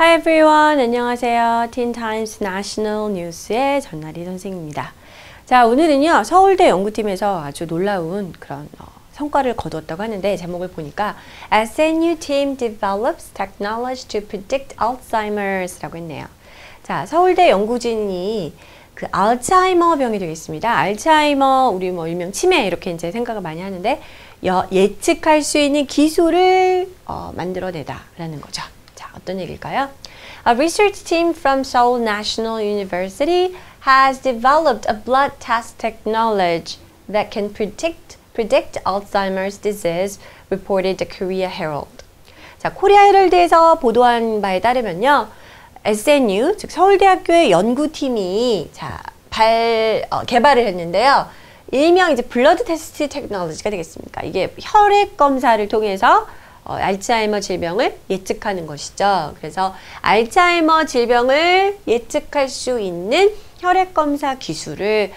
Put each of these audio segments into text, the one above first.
Hi everyone. 안녕하세요. Teen Times National News의 전나리 선생님입니다. 자, 오늘은요. 서울대 연구팀에서 아주 놀라운 그런 성과를 거두었다고 하는데 제목을 보니까 SNU team develops technology to predict Alzheimer's 라고 했네요. 자, 서울대 연구진이 그 알츠하이머 병이 되겠습니다. 알츠하이머, 우리 뭐 일명 치매 이렇게 이제 생각을 많이 하는데 예측할 수 있는 기술을 만들어내다라는 거죠. 자, 어떤 얘기일까요? A research team from Seoul National University has developed a blood test technology that can predict Alzheimer's disease, reported the Korea Herald. 자, 코리아 헤럴드에서 보도한 바에 따르면요. SNU, 즉 서울대학교의 연구팀이 개발을 했는데요. 일명 이제 블러드 테스트 테크놀로지가 되겠습니까? 이게 혈액 검사를 통해서 알츠하이머 질병을 예측하는 것이죠. 그래서 알츠하이머 질병을 예측할 수 있는 혈액 검사 기술을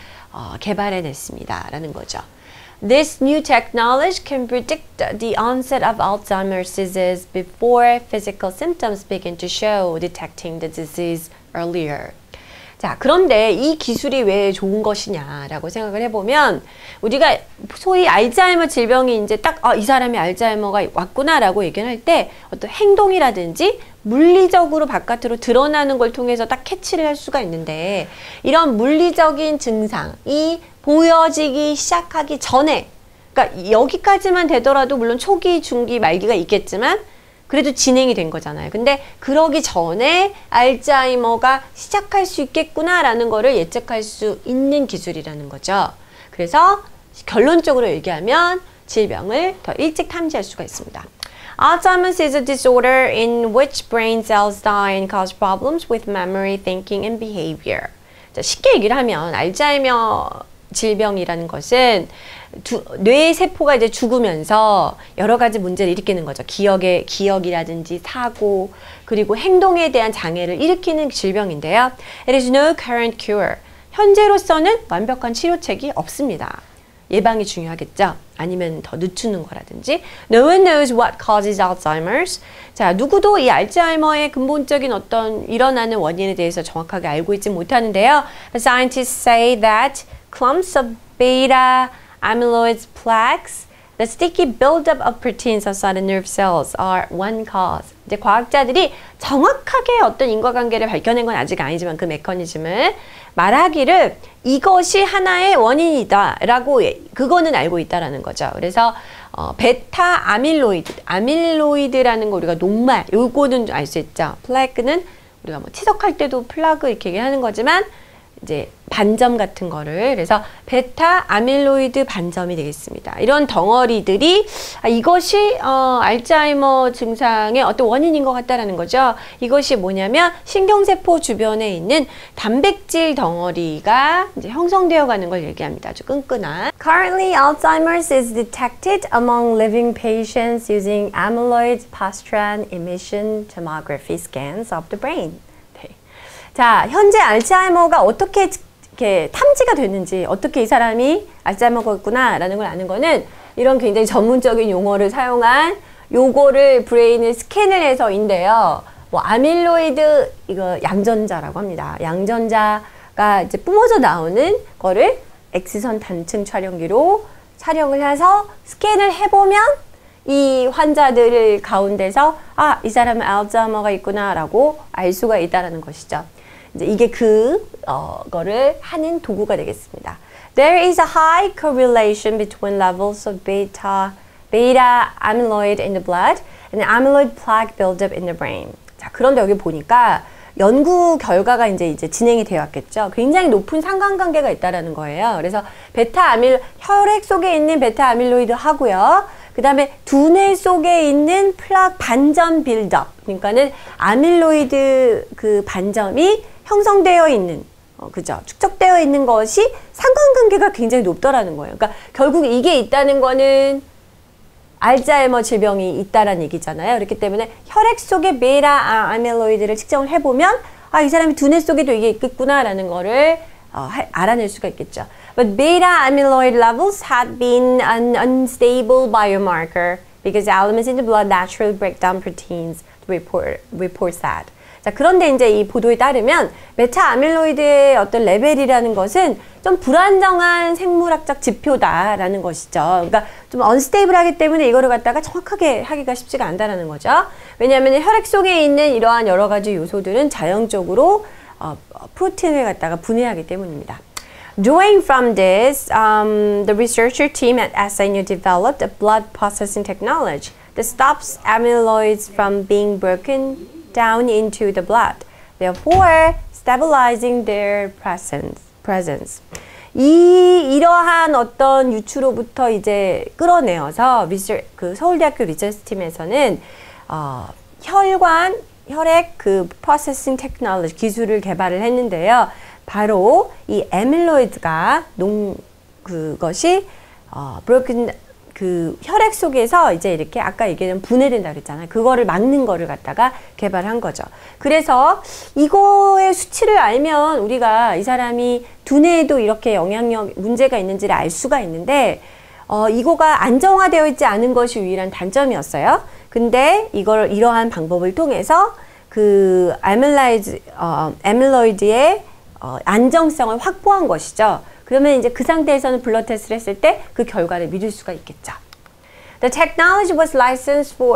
개발해냈습니다. 라는 거죠. This new technology can predict the onset of Alzheimer's disease before physical symptoms begin to show, detecting the disease earlier. 자, 그런데 이 기술이 왜 좋은 것이냐라고 생각을 해보면 우리가 소위 알츠하이머 질병이 이제 딱 이 사람이 알츠하이머가 왔구나라고 얘기할 때 어떤 행동이라든지 물리적으로 바깥으로 드러나는 걸 통해서 딱 캐치를 할 수가 있는데 이런 물리적인 증상이 보여지기 시작하기 전에, 그러니까 여기까지만 되더라도 물론 초기, 중기, 말기가 있겠지만 그래도 진행이 된 거잖아요. 근데 그러기 전에 알츠하이머가 시작할 수 있겠구나라는 거를 예측할 수 있는 기술이라는 거죠. 그래서 결론적으로 얘기하면 질병을 더 일찍 탐지할 수가 있습니다. Alzheimer's is a disorder in which brain cells die and cause problems with memory, thinking, and behavior. 자, 쉽게 얘기를 하면 알츠하이머 질병이라는 것은 뇌 세포가 이제 죽으면서 여러 가지 문제를 일으키는 거죠. 기억이라든지 사고, 그리고 행동에 대한 장애를 일으키는 질병인데요. It is no current cure. 현재로서는 완벽한 치료책이 없습니다. 예방이 중요하겠죠. 아니면 더 늦추는 거라든지. No one knows what causes Alzheimer's. 자, 누구도 이 알츠하이머의 근본적인 어떤 일어나는 원인에 대해서 정확하게 알고 있지 못하는데요. But scientists say that clumps of beta amyloid plaques, the sticky buildup of proteins outside the nerve cells are one cause. 이제 과학자들이 정확하게 어떤 인과관계를 밝혀낸 건 아직 아니지만 그 메커니즘을 말하기를 이것이 하나의 원인이다라고 그거는 알고 있다라는 거죠. 그래서 베타 아밀로이드라는 거 우리가 녹말 요거는 알 수 있죠. 플래그는 우리가 뭐 치석할 때도 플라그 이렇게 얘기하는 거지만 이제 반점 같은 거를, 그래서 베타 아밀로이드 반점이 되겠습니다. 이런 덩어리들이 이것이 알츠하이머 증상의 어떤 원인인 것 같다라는 거죠. 이것이 뭐냐면 신경세포 주변에 있는 단백질 덩어리가 이제 형성되어 가는 걸 얘기합니다. 아주 끈끈한. Currently, Alzheimer's is detected among living patients using amyloid positron emission tomography scans of the brain. 자, 현재 알츠하이머가 어떻게 이렇게 탐지가 됐는지, 어떻게 이 사람이 알츠하이머가 있구나라는 걸 아는 거는 이런 굉장히 전문적인 용어를 사용한 요거를 브레인을 스캔을 해서인데요. 뭐 아밀로이드 이거 양전자라고 합니다. 양전자가 이제 뿜어져 나오는 거를 X선 단층 촬영기로 촬영을 해서 스캔을 해보면 이 환자들 가운데서 이 사람은 알츠하이머가 있구나라고 알 수가 있다라는 것이죠. 이제 이게 그거를 하는 도구가 되겠습니다. There is a high correlation between levels of beta amyloid in the blood and amyloid plaque buildup in the brain. 자, 그런데 여기 보니까 연구 결과가 이제 진행이 되어 왔겠죠. 굉장히 높은 상관관계가 있다라는 거예요. 그래서 혈액 속에 있는 베타 아밀로이드 하고요. 그 다음에 두뇌 속에 있는 플락 반점 빌드업, 그러니까는 아밀로이드 그 반점이 형성되어 있는, 그죠? 축적되어 있는 것이 상관관계가 굉장히 높더라는 거예요. 그러니까 결국 이게 있다는 거는 알츠하이머 질병이 있다라는 얘기잖아요. 그렇기 때문에 혈액 속에 베타 아밀로이드를 측정을 해보면 이 사람이 두뇌 속에도 이게 있겠구나라는 거를 알아낼 수가 있겠죠. But beta amyloid levels had been an unstable biomarker because elements in the blood naturally break down proteins to report that. 자, 그런데 이제 이 보도에 따르면 베타 아밀로이드의 어떤 레벨이라는 것은 좀 불안정한 생물학적 지표다라는 것이죠. 그러니까 좀 언스테이블하기 때문에 이거를 갖다가 정확하게 하기가 쉽지가 않다라는 거죠. 왜냐하면 혈액 속에 있는 이러한 여러 가지 요소들은 자연적으로 프로틴을 갖다가 분해하기 때문입니다. Drawing from this, the researcher team at SNU developed a blood processing technology that stops amyloids from being broken down into the blood, therefore stabilizing their presence. 이러한 어떤 유추로부터 이제 끌어내어서 그 서울대학교 리서치 팀에서는 혈액 그 프로세싱 테크놀로지 기술을 개발을 했는데요. 바로 이 애밀로이드가 그것이 broken 그 혈액 속에서 이제 이렇게 아까 얘기한 분해된다 그랬잖아요. 그거를 막는 거를 갖다가 개발한 거죠. 그래서 이거의 수치를 알면 우리가 이 사람이 두뇌에도 이렇게 영향력 문제가 있는지를 알 수가 있는데 이거가 안정화되어 있지 않은 것이 유일한 단점이었어요. 근데 이러한 방법을 통해서 그 애밀로이드의 안정성을 확보한 것이죠. 그러면 이제 그 상태에서는 블러드 테스트를 했을 때 그 결과를 믿을 수가 있겠죠. The technology was licensed for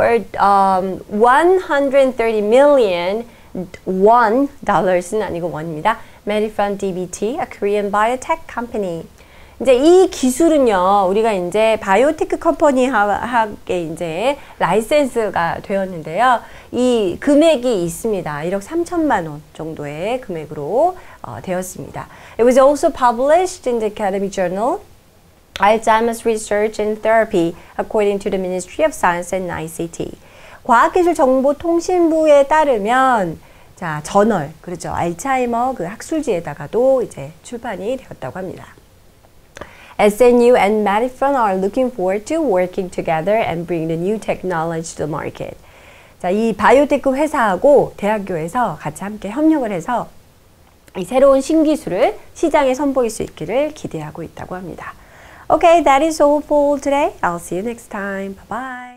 $130 million $1는 아니고 원입니다. Made from DBT, a Korean biotech company. 이제 이 기술은요, 우리가 이제 바이오테크 컴퍼니하게 이제 라이센스가 되었는데요. 이 금액이 있습니다. 1억 3천만 원 정도의 금액으로 되었습니다. It was also published in the academic journal Alzheimer's Research and Therapy, according to the Ministry of Science and ICT. 과학기술정보통신부에 따르면 자, 저널, 그렇죠. 알츠하이머 그 학술지에다가도 이제 출판이 되었다고 합니다. SNU and Medifund are looking forward to working together and bring the new technology to the market. 자, 이 바이오테크 회사하고 대학교에서 같이 함께 협력을 해서 이 새로운 신기술을 시장에 선보일 수 있기를 기대하고 있다고 합니다. Okay, that is all for today. I'll see you next time. Bye bye.